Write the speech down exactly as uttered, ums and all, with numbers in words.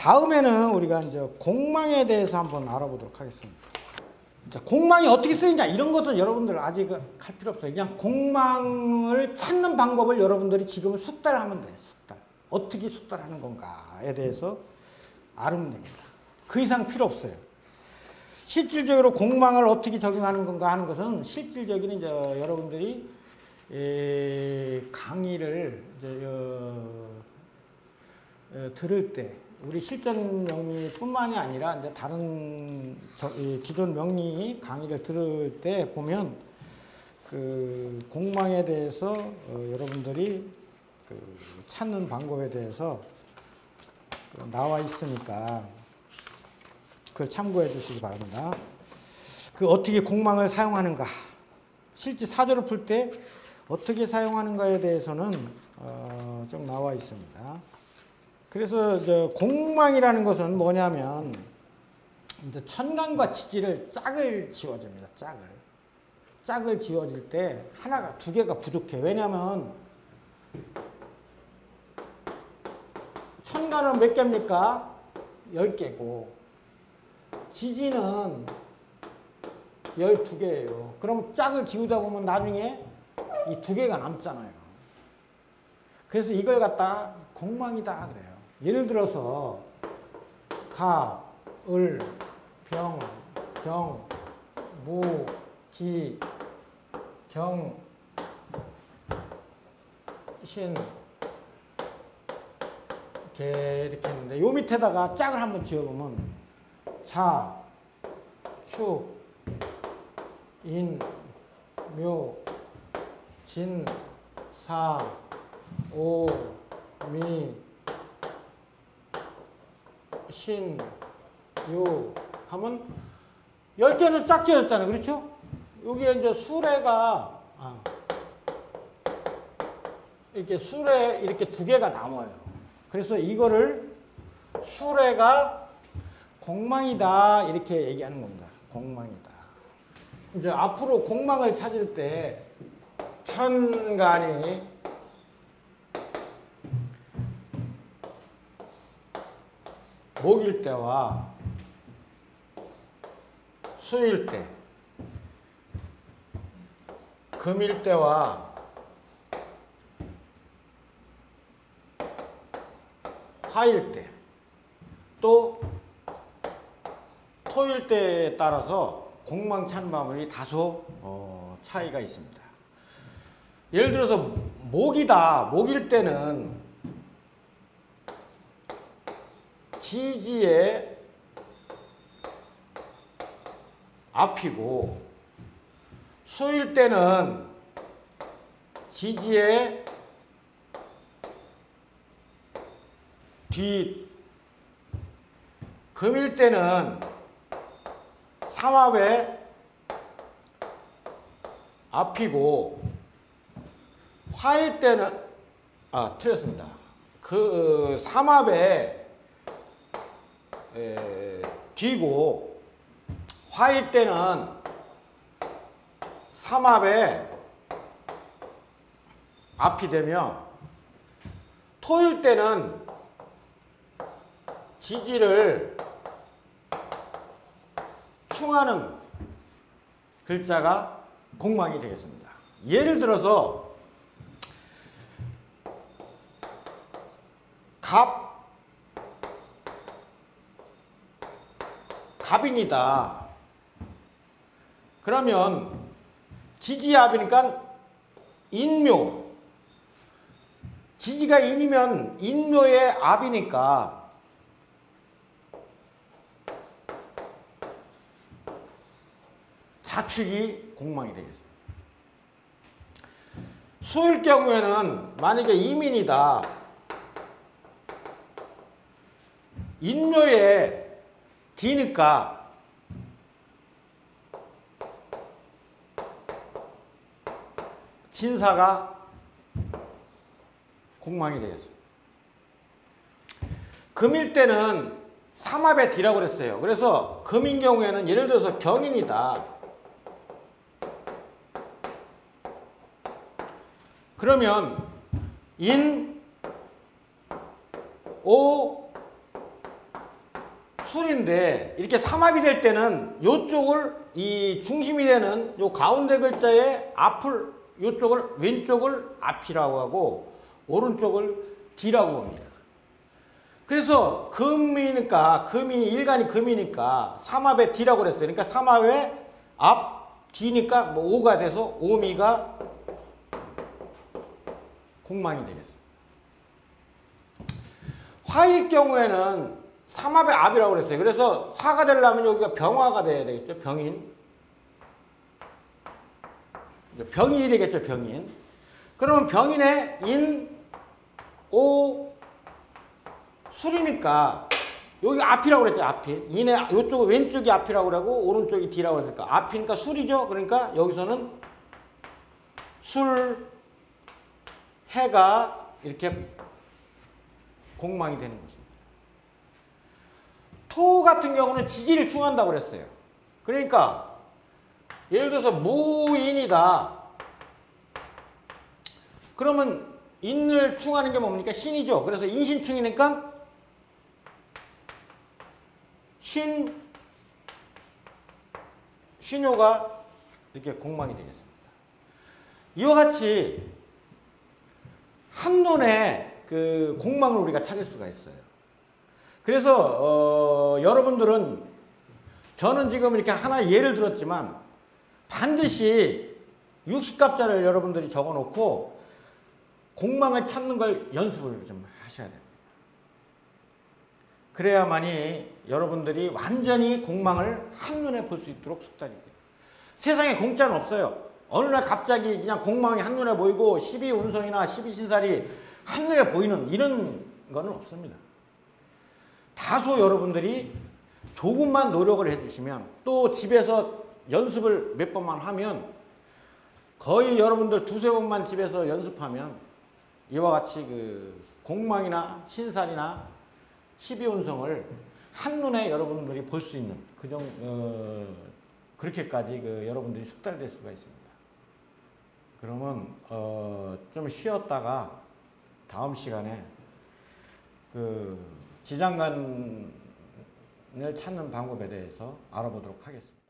다음에는 우리가 이제 공망에 대해서 한번 알아보도록 하겠습니다. 자, 공망이 어떻게 쓰이냐 이런 것은 여러분들 아직 할 필요 없어요. 그냥 공망을 찾는 방법을 여러분들이 지금은 숙달하면 돼요. 숙달. 어떻게 숙달하는 건가에 대해서 알면 됩니다. 그 이상 필요 없어요. 실질적으로 공망을 어떻게 적용하는 건가 하는 것은 실질적인 이제 여러분들이 에, 강의를 이제 어, 어, 들을 때 우리 실전 명리뿐만이 아니라 이제 다른 저, 기존 명리 강의를 들을 때 보면 그 공망에 대해서 어, 여러분들이 그 찾는 방법에 대해서 나와 있으니까 그걸 참고해 주시기 바랍니다. 그 어떻게 공망을 사용하는가, 실제 사조를 풀 때 어떻게 사용하는가에 대해서는 어, 좀 나와 있습니다. 그래서 이제 공망이라는 것은 뭐냐면 이제 천간과 지지를 짝을 지어줍니다. 짝을 짝을 지어줄 때 하나가 두 개가 부족해. 왜냐하면 천간은 몇 개입니까? 열 개고 지지는 열두 개예요. 그럼 짝을 지우다 보면 나중에 이 두 개가 남잖아요. 그래서 이걸 갖다 공망이다 그래요. 예를 들어서 가, 을, 병, 정, 무, 기, 경, 신, 개 이렇게 했는데 요 밑에다가 짝을 한번 지어보면 자, 축, 인, 묘, 진, 사, 오, 미, 신, 요 하면 열 개는 짝 지어졌잖아요. 그렇죠? 여기에 이제 수레가 아, 이렇게 수레 이렇게 두 개가 남아요. 그래서 이거를 수레가 공망이다 이렇게 얘기하는 겁니다. 공망이다. 이제 앞으로 공망을 찾을 때 천간이 목일 때와 수일 때, 금일 때와 화일 때, 또 토일 때에 따라서 공망 찾는 방법이 다소 어, 차이가 있습니다. 예를 들어서 목이다. 목일 때는 지지의 앞이고 수일 때는 지지의 뒤, 금일 때는 삼합의 앞이고 화일 때는 아 틀렸습니다. 그 삼합의 에, 뒤고 화일 때는 삼합의 앞이 되며 토일 때는 지지를 충하는 글자가 공망이 되겠습니다. 예를 들어서 갑 갑인이다. 그러면 지지의 앞이니까 인묘. 지지가 인이면 인묘의 앞이니까 자축이 공망이 되겠습니다. 수일 경우에는 만약에 이민이다. 인묘의 뒤니까 진사가 공망이 되겠습니다. 금일 때는 삼합의 뒤라고 그랬어요. 그래서 금인 경우에는 예를 들어서 경인이다. 그러면 인, 오, 술인데 이렇게 삼합이 될 때는 요쪽을 이 중심이 되는 요 가운데 글자의 앞을 요쪽을 왼쪽을 앞이라고 하고 오른쪽을 뒤라고 봅니다. 그래서 금이니까 금이 일간이 금이니까 삼합의 뒤라고 그랬어요. 그러니까 삼합의 앞 뒤니까 뭐 오가 돼서 오미가 공망이 되겠습니다. 화일 경우에는 삼합의 앞이라고 그랬어요. 그래서 화가 되려면 여기가 병화가 돼야 되겠죠. 병인. 병인이 되겠죠. 병인. 그러면 병인의 인, 오, 술이니까 여기 앞이라고 그랬죠. 앞이. 인의 이쪽은 왼쪽이 앞이라고 그러고 오른쪽이 뒤라고 그랬으니까 앞이니까 술이죠. 그러니까 여기서는 술, 해가 이렇게 공망이 되는 것입니다. 토 같은 경우는 지지를 충한다고 그랬어요. 그러니까 예를 들어서 무인이다. 그러면 인을 충하는 게 뭡니까? 신이죠. 그래서 인신충이니까 신, 신효가 이렇게 공망이 되겠습니다. 이와 같이 한눈에 그 공망을 우리가 찾을 수가 있어요. 그래서 어, 여러분들은 저는 지금 이렇게 하나 예를 들었지만 반드시 육십갑자를 여러분들이 적어 놓고 공망을 찾는 걸 연습을 좀 하셔야 됩니다. 그래야만이 여러분들이 완전히 공망을 한눈에 볼 수 있도록 숙달이 돼요. 세상에 공짜는 없어요. 어느 날 갑자기 그냥 공망이 한눈에 보이고 십이운성이나 십이신살이 한눈에 보이는 이런 거는 없습니다. 다소 여러분들이 조금만 노력을 해주시면 또 집에서 연습을 몇 번만 하면 거의 여러분들 두세 번만 집에서 연습하면 이와 같이 그 공망이나 신살이나 십이운성을 한눈에 여러분들이 볼 수 있는 그 정도 어, 그렇게까지 그 여러분들이 숙달될 수가 있습니다. 그러면 어, 좀 쉬었다가 다음 시간에 그 지장간을 찾는 방법에 대해서 알아보도록 하겠습니다.